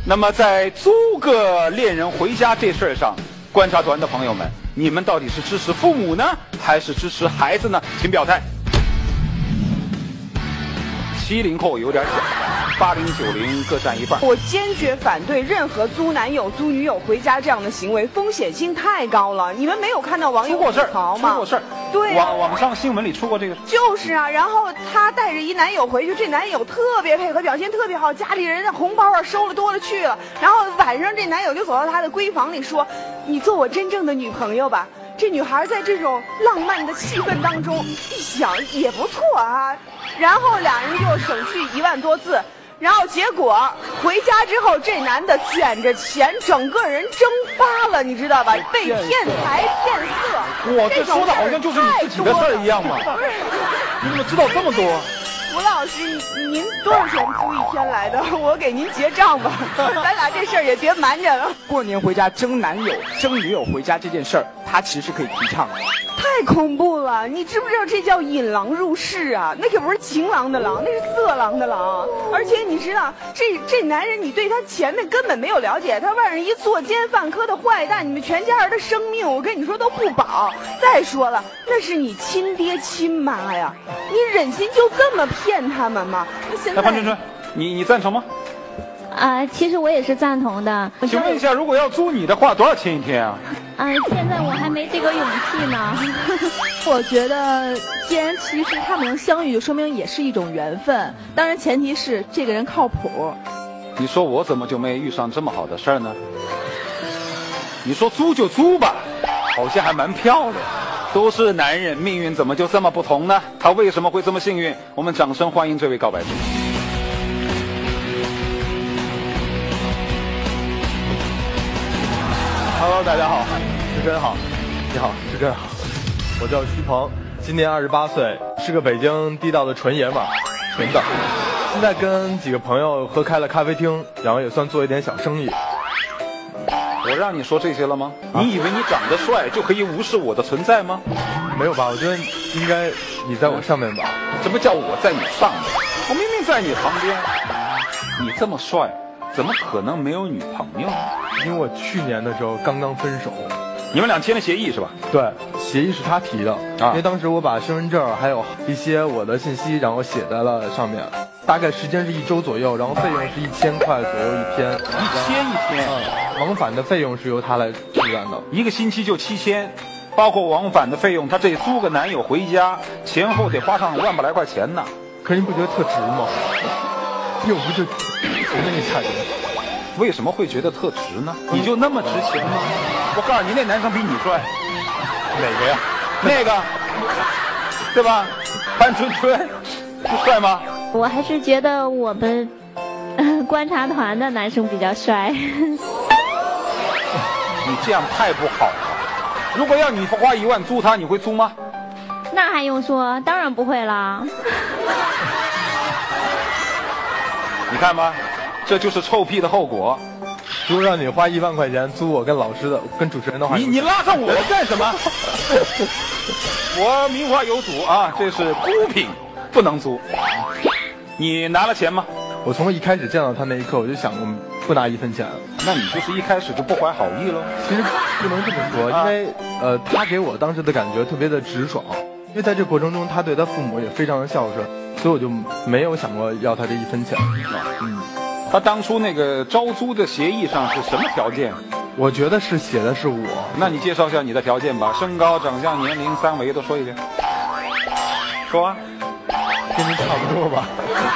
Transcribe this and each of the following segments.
那么在租个恋人回家这事儿上，观察团的朋友们，你们到底是支持父母呢，还是支持孩子呢？请表态。70后有点假，80、90各占一半。 我坚决反对任何租男友、租女友回家这样的行为，风险性太高了。你们没有看到网友出过事儿吗？ 出过事儿， 对啊， 网上新闻里出过这个。 就是啊，然后她带着一男友回去，这男友特别配合，表现特别好，家里人的红包啊收了多了去了。然后晚上这男友就走到她的闺房里说：“你做我真正的女朋友吧。”这女孩在这种浪漫的气氛当中一想也不错啊，然后俩人就省去1万多字，然后结果回家之后，这男的卷着钱，整个人蒸发了，你知道吧？被骗财骗色。 哇，这说的好像就是你自己的事儿一样嘛。你怎么知道这么多？ 吴老师，您多少钱租一天来的？我给您结账吧。咱俩这事儿也别瞒着了。 过年回家争男友、争女友回家这件事儿，他其实可以提倡的。 太恐怖了！你知不知道这叫引狼入室啊？那可不是情郎的郎，那是色狼的狼。而且你知道，这男人，你对他前面根本没有了解，他外面一作奸犯科的坏蛋，你们全家人的生命，我跟你说都不保。再说了，那是你亲爹亲妈呀，你忍心就这么骗他们吗？现在， 潘春春，你赞成吗？ 其实我也是赞同的。 请问一下，如果要租你的话，多少钱一天啊？ 现在我还没这个勇气呢。 我觉得，既然其实他们能相遇，就说明也是一种缘分。当然，前提是这个人靠谱。 你说我怎么就没遇上这么好的事儿呢？你说租就租吧，好像还蛮漂亮。都是男人，命运怎么就这么不同呢？他为什么会这么幸运？我们掌声欢迎这位告白者。 Hello， 大家好，志真好，你好，志真好，我叫徐鹏，今年28岁，是个北京地道的纯爷们儿，纯的。现在跟几个朋友合开了咖啡厅，然后也算做一点小生意。 我让你说这些了吗？你以为你长得帅就可以无视我的存在吗？ 没有吧？我觉得应该你在我上面吧。 怎么叫我在你上面？我明明在你旁边。你这么帅，怎么可能没有女朋友？ 因为我去年的时候刚刚分手。 你们俩签了协议是吧？ 对，协议是他提的因为当时我把身份证还有一些我的信息，然后写在了上面。大概时间是1周左右，然后费用是1000块左右一天。1000 一天？ 往返的费用是由他来负担的。 1个星期就7000，包括往返的费用。他这租个男友回家，前后得花上1万把来块钱呢。 可是你不觉得特值吗？又不就那个价钱。 为什么会觉得特值呢？你就那么值钱吗？我告诉你，那男生比你帅。 哪个呀？ 那个，对吧？潘春春，帅吗？ 我还是觉得我们观察团的男生比较帅。 你这样太不好了。如果要你花1万租他，你会租吗？ 那还用说？当然不会啦。 你看吧，这就是臭屁的后果。 如果让你花1万块钱租我跟老师的、跟主持人的话， 你拉上我干什么？我名花有主啊，这是孤品，不能租。你拿了钱吗？ 我从一开始见到他那一刻，我就想过不拿1分钱。 那你就是一开始就不怀好意了？ 其实不能这么说，因为他给我当时的感觉特别的直爽，因为在这过程中他对他父母也非常的孝顺，所以我就没有想过要他这1分钱。 他当初那个招租的协议上是什么条件？ 我觉得是写的是我。 那你介绍一下你的条件吧，身高、长相、年龄3围都说一遍。说啊。 跟您差不多吧。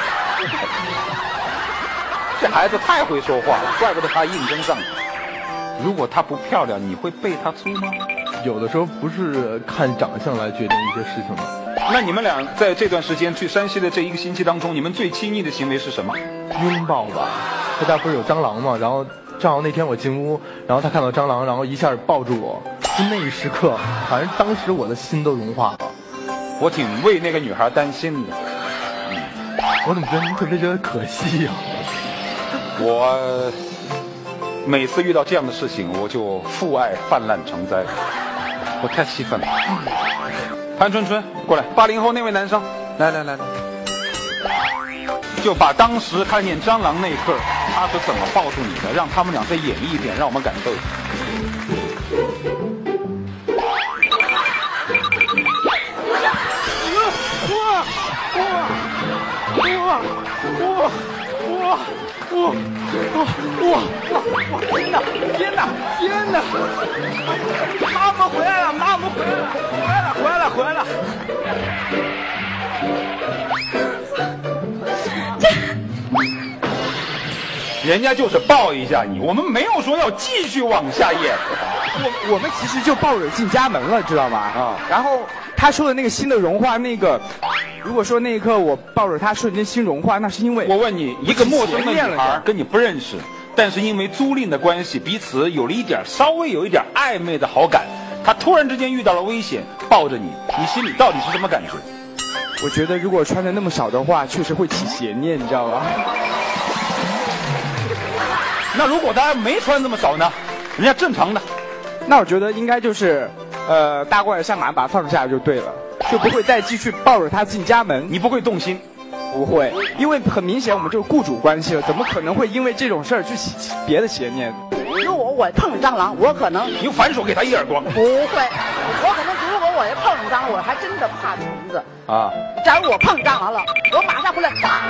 这孩子太会说话了，怪不得他应征上。如果她不漂亮，你会被她租吗？ 有的时候不是看长相来决定一些事情的。 那你们俩在这段时间去山西的这1个星期当中，你们最亲密的行为是什么？ 拥抱吧。他家不是有蟑螂吗？然后正好那天我进屋，然后他看到蟑螂，然后一下抱住我，就那一时刻，反正当时我的心都融化了。 我挺为那个女孩担心的。 我怎么觉得您特别觉得可惜呀？ 我每次遇到这样的事情，我就父爱泛滥成灾，我太气愤了。潘春春，过来，80后那位男生，来，就把当时看见蟑螂那一刻，他他是怎么抱住你的？让他们俩再演绎一遍，让我们感受一下。 天哪！妈妈回来了，回来了！ 人家就是抱一下你，我们没有说要继续往下演。 我们其实就抱着进家门了，知道吗？ 啊， 然后他说的那个心的融化，如果说那一刻我抱着他瞬间心融化，那是因为我问你，一个陌生的女孩跟你不认识，但是因为租赁的关系，彼此稍微有一点暧昧的好感，她突然之间遇到了危险，抱着你，你心里到底是什么感觉？ 我觉得如果穿的那么少的话，确实会起邪念，你知道吗？ 那如果大家没穿那么少呢？人家正常的。 那我觉得应该就是大过来下马把他放下就对了，就不会再继续抱着他进家门。 你不会动心？ 不会，因为很明显我们就是雇主关系了，怎么可能会因为这种事儿去起别的邪念？ 如果我碰蟑螂，我可能你反手给他一耳光。 不会，我可能如果我要碰蟑螂，我还真的怕虫子啊。 假如我碰蟑螂了，我马上回来打。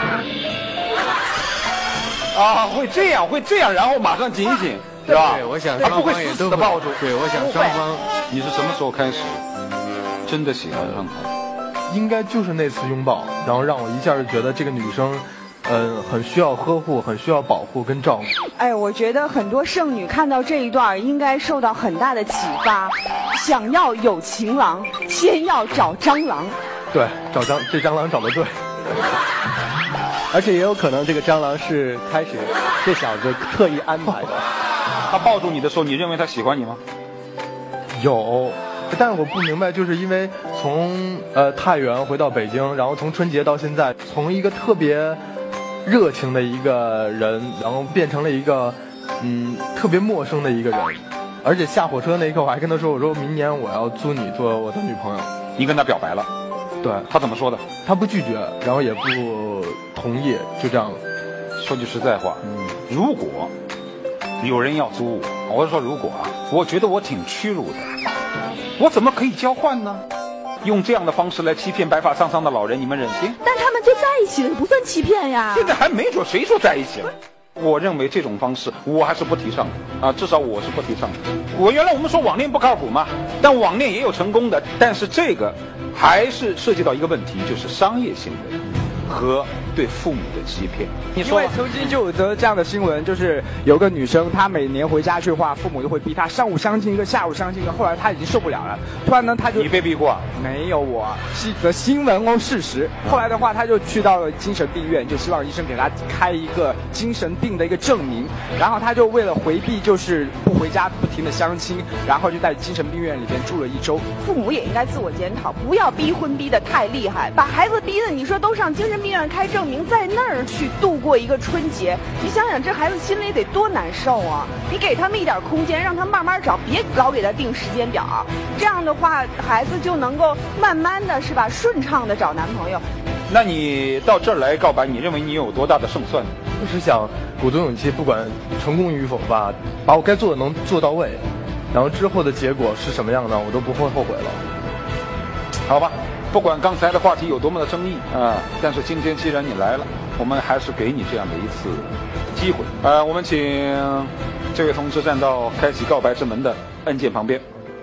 啊，会这样，然后马上警醒，是吧？ 对，我想他不会死死的抱住。 对，我想双方。 你是什么时候开始真的喜欢上他？ 应该就是那次拥抱，然后让我一下就觉得这个女生，很需要呵护，很需要保护跟照顾。 哎，我觉得很多剩女看到这一段应该受到很大的启发，想要有情郎，先要找蟑螂。 对，这蟑螂找得对。 而且也有可能这个蟑螂是开始这小子特意安排的。 他抱住你的时候，你认为他喜欢你吗？ 有，但是我不明白，就是因为从太原回到北京，然后从春节到现在，从一个特别热情的一个人，然后变成了一个特别陌生的一个人。而且下火车那一刻，我还跟他说：“我说明年我要租你做我的女朋友。” 你跟他表白了？ 对。 他怎么说的？ 他不拒绝，然后也不同意，就这样。 说句实在话，如果有人要租我是说如果啊，我觉得我挺屈辱的，我怎么可以交换呢？用这样的方式来欺骗白发苍苍的老人，你们忍心？ 但他们就在一起了，不算欺骗呀。 现在还没准谁说在一起了。我认为这种方式我还是不提倡的啊，至少我是不提倡的。原来我们说网恋不靠谱嘛，但网恋也有成功的，但是这个还是涉及到一个问题，就是商业行为和对父母的欺骗。你说， 因为曾经就有则这样的新闻，就是有个女生，她每年回家去的话，父母就会逼她上午相亲一个，下午相亲一个。后来她已经受不了了，突然呢，她就你被逼过？ 没有，我是一则新闻哦，事实。后来的话，她就去到了精神病院，就希望医生给她开一个精神病的一个证明。然后她就为了回避，就是不回家，不停的相亲，然后就在精神病院里边住了1周。 父母也应该自我检讨，不要逼婚逼得太厉害，把孩子逼得你说都上精神病院开证明，在那儿去度过一个春节，你想想这孩子心里得多难受啊！你给他们一点空间，让他慢慢找，别老给他定时间表，这样的话孩子就能够慢慢的是吧，顺畅的找男朋友。 那你到这儿来告白，你认为你有多大的胜算呢？ 就是想鼓足勇气，不管成功与否吧，把我该做的能做到位，然后之后的结果是什么样的，我都不会后悔了。 好吧，不管刚才的话题有多么的争议但是今天既然你来了，我们还是给你这样的一次机会。我们请这位同志站到开启告白之门的按键旁边。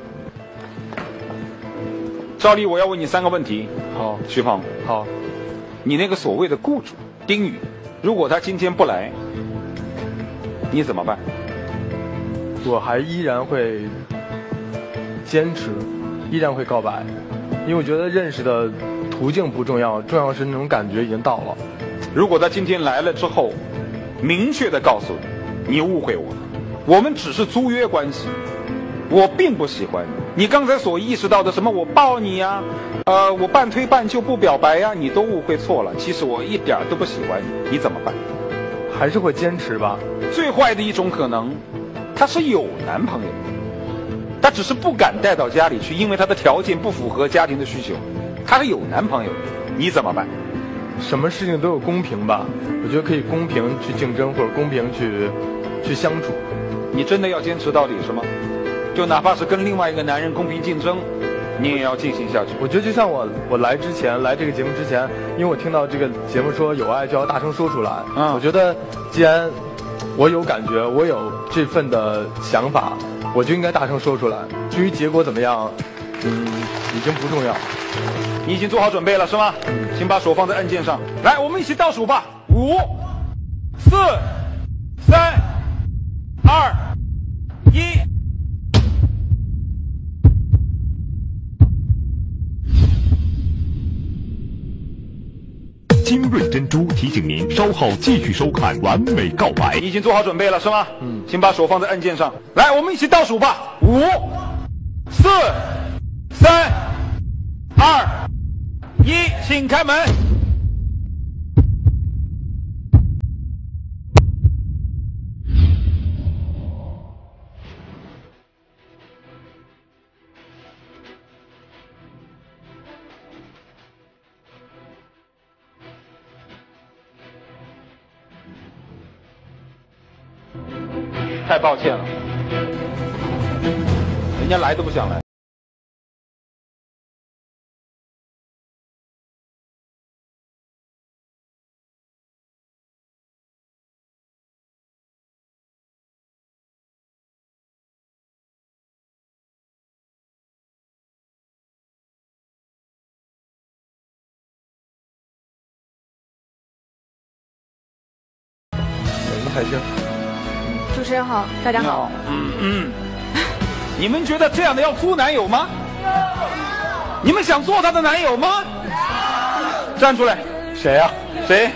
照例我要问你3个问题。 好， 徐鹏。 好， 你那个所谓的雇主丁宇，如果他今天不来，你怎么办？ 我还依然会坚持，依然会告白，因为我觉得认识的途径不重要，重要是那种感觉已经到了。 如果他今天来了之后，明确的告诉你，你误会我了，我们只是租约关系，我并不喜欢你。你刚才所意识到的什么我抱你呀，我半推半就不表白呀，你都误会错了。其实我一点都不喜欢你，你怎么办？ 还是会坚持吧。 最坏的一种可能，他是有男朋友，他只是不敢带到家里去，因为他的条件不符合家庭的需求。他是有男朋友，你怎么办？ 什么事情都有公平吧，我觉得可以公平去竞争，或者公平去相处。 你真的要坚持到底是吗？就哪怕是跟另外一个男人公平竞争，你也要进行下去。 我觉得就像我来这个节目之前，因为我听到这个节目说有爱就要大声说出来，我觉得既然我有感觉，我有这份的想法，我就应该大声说出来。至于结果怎么样，已经不重要。 你已经做好准备了是吗？请把手放在按键上。来，我们一起倒数吧，5、4、3、2、1。 精锐珍珠提醒您，稍后继续收看《完美告白》。 你已经做好准备了是吗？请把手放在按键上。来，我们一起倒数吧，5、4、3、2、1，请开门。太抱歉了，人家来都不想来。 海星， 主持人好，大家好。 你们觉得这样的要租男友吗？你们想做他的男友吗？站出来！ 谁呀？ 谁？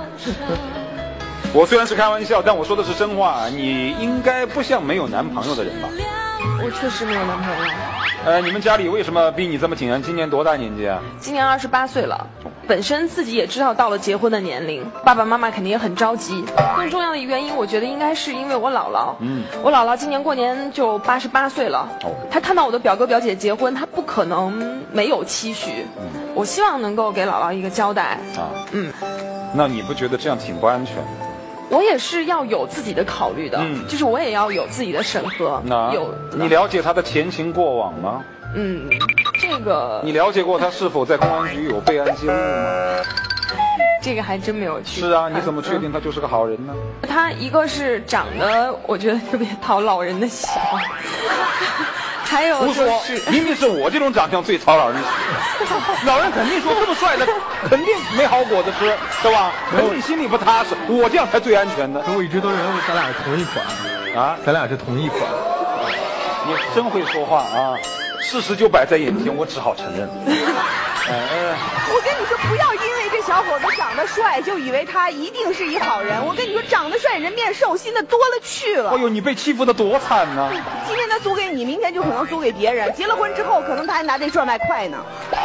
我虽然是开玩笑，但我说的是真话。你应该不像没有男朋友的人吧？ 我确实没有男朋友。 你们家里为什么逼你这么紧啊？今年多大年纪啊？ 今年28岁了，本身自己也知道到了结婚的年龄，爸爸妈妈肯定也很着急。更重要的一个原因，我觉得应该是因为我姥姥。我姥姥今年过年就88岁了。她看到我的表哥表姐结婚，她不可能没有期许。我希望能够给姥姥一个交代。 那你不觉得这样挺不安全？ 我也是要有自己的考虑的，就是我也要有自己的审核。 你了解他的前情过往吗？ 这个你了解过他是否在公安局有备案记录吗？ 这个还真没有去。 是啊，你怎么确定他就是个好人呢？ 他一个是长得我觉得特别讨老人的喜，还有胡说，明明是我这种长相最讨老人喜。老人肯定说这么帅的肯定没好果子吃，对吧？肯定心里不踏实，我这样才最安全的。 可我一直都认为咱俩是同一款啊，咱俩是同一款。 你真会说话啊！事实就摆在眼前，我只好承认。 我跟你说，不要因为这小伙子长得帅就以为他一定是一好人。我跟你说，长得帅人面兽心的多了去了。 哎呦，你被欺负的多惨呢！ 今天他租给你，明天就可能租给别人。结了婚之后，可能他还拿这赚外快呢。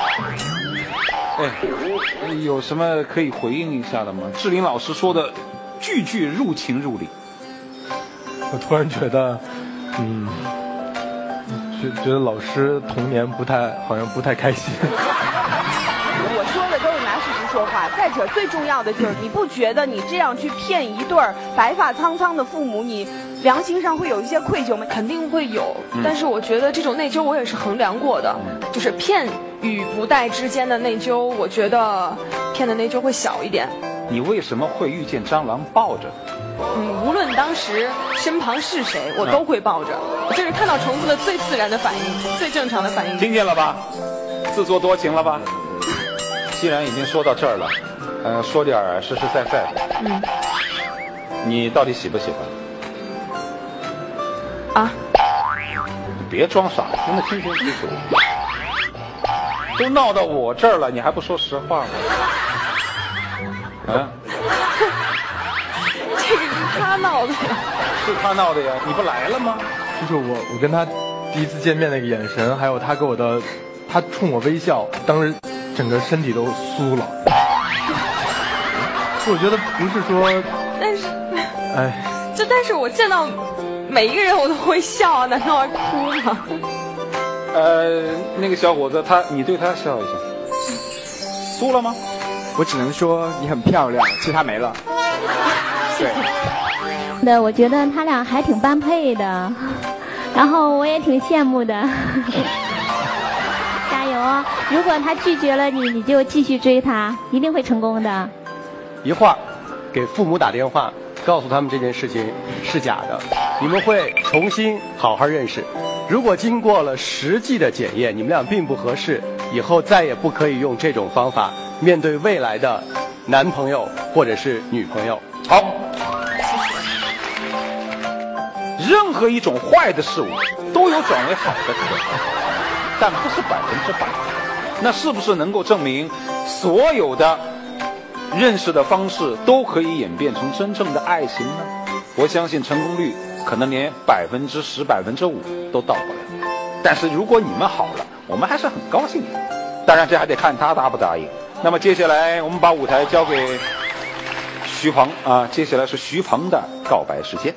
有什么可以回应一下的吗？志玲老师说的句句入情入理。 我突然觉得，觉得老师童年好像不太开心。 我说的都是拿事实说话。再者，最重要的就是，你不觉得你这样去骗一对白发苍苍的父母，你良心上会有一些愧疚吗？ 肯定会有，但是我觉得这种内疚我也是衡量过的，就是骗与不带之间的内疚，我觉得骗的内疚会小一点。 你为什么会遇见蟑螂抱着？ 无论当时身旁是谁，我都会抱着。这是看到虫子的最自然的反应，最正常的反应。 听见了吧？自作多情了吧？既然已经说到这儿了，说点实实在在的。你到底喜不喜欢？ 啊？ 你别装傻，说得清清楚楚。都闹到我这儿了，你还不说实话吗？ 这个是他闹的呀。 是他闹的呀，你不来了吗？ 就是我跟他第一次见面那个眼神，还有他给我的，他冲我微笑，当时整个身体都酥了。我觉得不是说， 但是，但是我见到每一个人我都会笑啊，难道要哭吗？ 那个小伙子，你对他笑一下，酥了吗？ 我只能说你很漂亮，其他没了。对。 的，我觉得他俩还挺般配的，然后我也挺羡慕的。加油哦！如果他拒绝了你，你就继续追他，一定会成功的。 一会儿给父母打电话，告诉他们这件事情是假的，你们会重新好好认识。如果经过了实际的检验，你们俩并不合适，以后再也不可以用这种方法面对未来的男朋友或者是女朋友。 好。任何一种坏的事物都有转为好的可能，但不是100%。那是不是能够证明所有的认识的方式都可以演变成真正的爱情呢？我相信成功率可能连10%、5%都到不了。但是如果你们好了，我们还是很高兴的。当然这还得看他答不答应。那么接下来我们把舞台交给徐鹏啊，接下来是徐鹏的告白时间。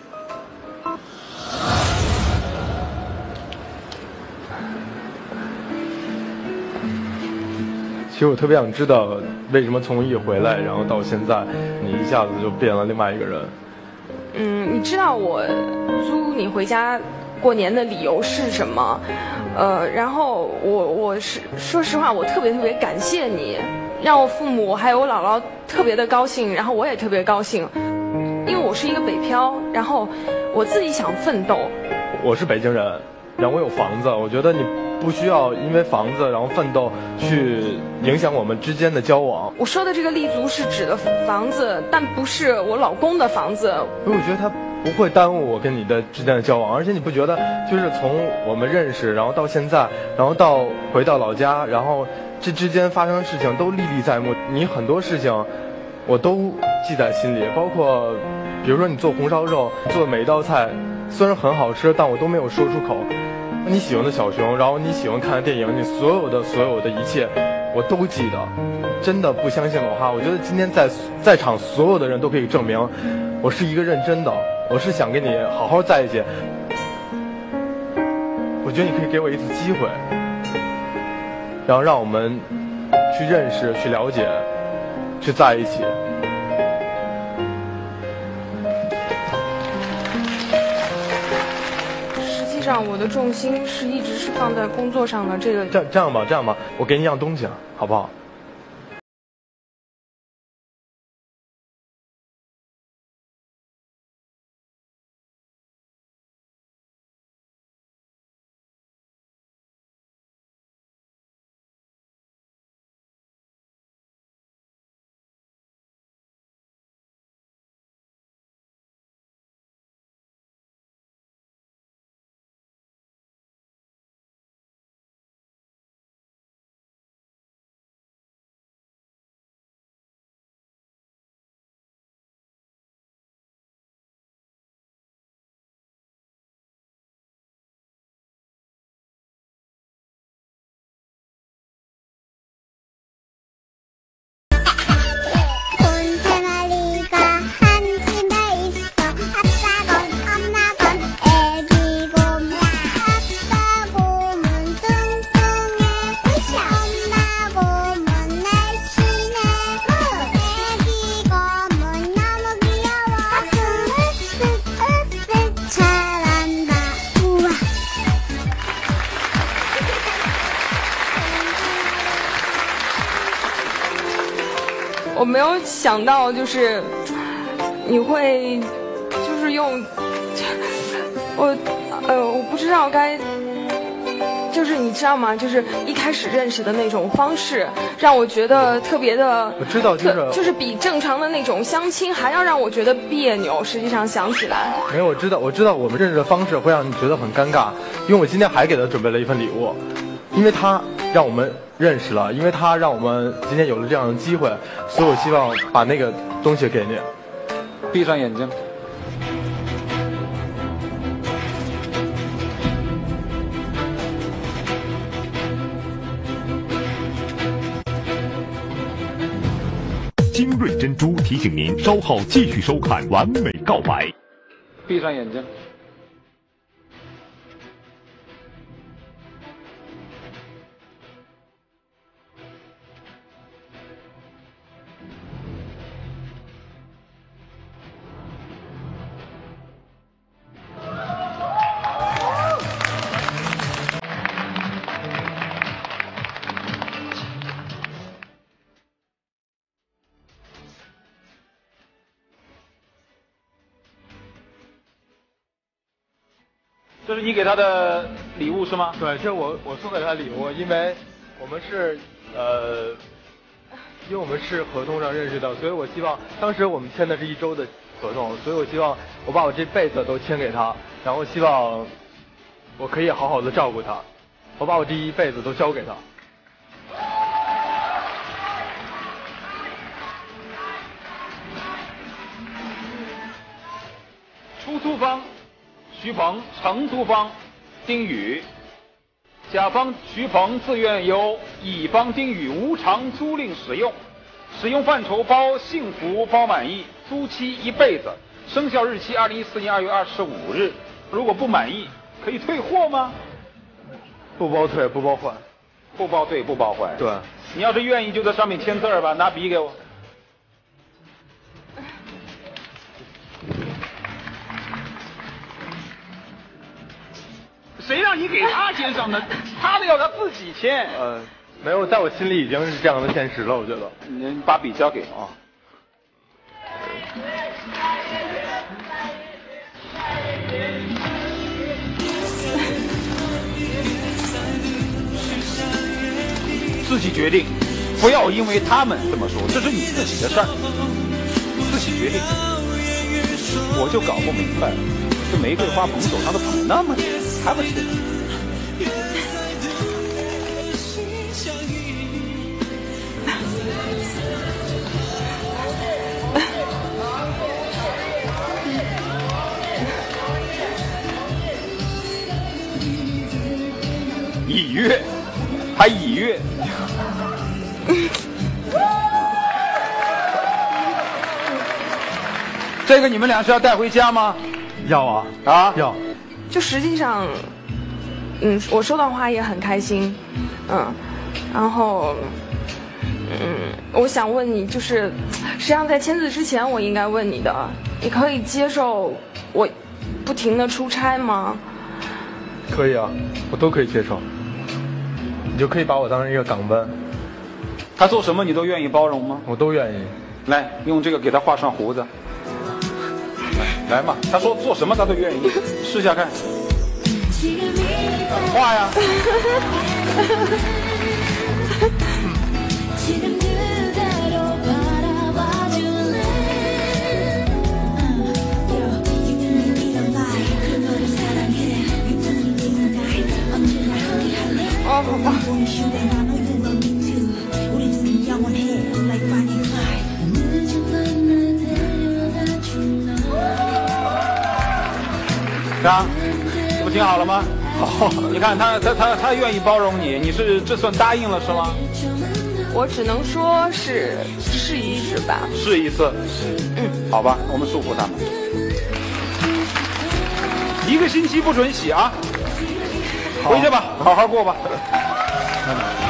其实我特别想知道，为什么从艺回来，然后到现在，你一下子就变了另外一个人。 你知道我租你回家过年的理由是什么？然后我是说实话，我特别感谢你，让我父母还有我姥姥特别的高兴，然后我也特别高兴，因为我是一个北漂，然后我自己想奋斗。 我是北京人，然后我有房子，我觉得你不需要因为房子然后奋斗去影响我们之间的交往。 我说的这个立足是指的房子，但不是我老公的房子。 因为我觉得它不会耽误我跟你的之间的交往，而且你不觉得就是从我们认识，然后到现在，然后到回到老家，然后这之间发生的事情都历历在目，你很多事情我都记在心里，包括比如说你做红烧肉，做的每一道菜虽然很好吃，但我都没有说出口。你喜欢的小熊，然后你喜欢看的电影，你所有的一切我都记得。真的不相信的话，我觉得今天在场所有的人都可以证明我是一个认真的，我是想跟你好好在一起。我觉得你可以给我一次机会，然后让我们去认识、去了解、去在一起。 实际上我的重心一直是放在工作上的。这样吧，我给你一样东西，好不好？ 我没有想到，就是你会，就是用我不知道该，就是你知道吗？就是一开始认识的那种方式，让我觉得特别的， 我知道， 就是比正常的那种相亲还要让我觉得别扭。实际上想起来， 没有，我知道我们认识的方式会让你觉得很尴尬，因为我今天还给他准备了一份礼物，因为他让我们认识了，因为他让我们今天有了这样的机会，所以我希望把那个东西给你。 闭上眼睛。 精锐珍珠提醒您稍后继续收看《完美告白》。 闭上眼睛。 这是你给他的礼物是吗？ 对，这是我送给他的礼物，因为我们是合同上认识的，所以我希望当时我们签的是1周的合同，所以我希望我把我这辈子都签给他，然后希望我可以好好的照顾他，我把我这一辈子都交给他。 出租方徐鹏，承租方丁宇，甲方徐鹏自愿由乙方丁宇无偿租赁使用，使用范畴包幸福包满意，租期1辈子，生效日期2014年2月25日。如果不满意，可以退货吗？ 不包退，不包换。 不包退，不包换。 对。 你要是愿意，就在上面签字吧，拿笔给我。谁让你给他签上的？他的要他自己签。 没有，在我心里已经是这样的现实了，我觉得。 你把笔交给我啊。自己决定，不要因为他们这么说，这是你自己的事儿，自己决定。我就搞不明白了，这玫瑰花捧手上都捧那么久，还不签？已阅，还已阅。这个你们俩是要带回家吗？ 要啊，要。 就实际上，我收到花也很开心，然后，我想问你，就是实际上在签字之前，我应该问你的，你可以接受我不停的出差吗？ 可以啊，我都可以接受。你就可以把我当成一个港湾。 他做什么你都愿意包容吗？ 我都愿意。 来，用这个给他画上胡子。来嘛，他说做什么他都愿意，试下看。画呀。 哦，好吧。 啥？这不挺好了吗？好，你看他愿意包容你，你是这算答应了是吗？ 我只能说是试一试吧。 试一次。好吧，我们束缚他们。1个星期不准洗啊！回去吧，好好过吧。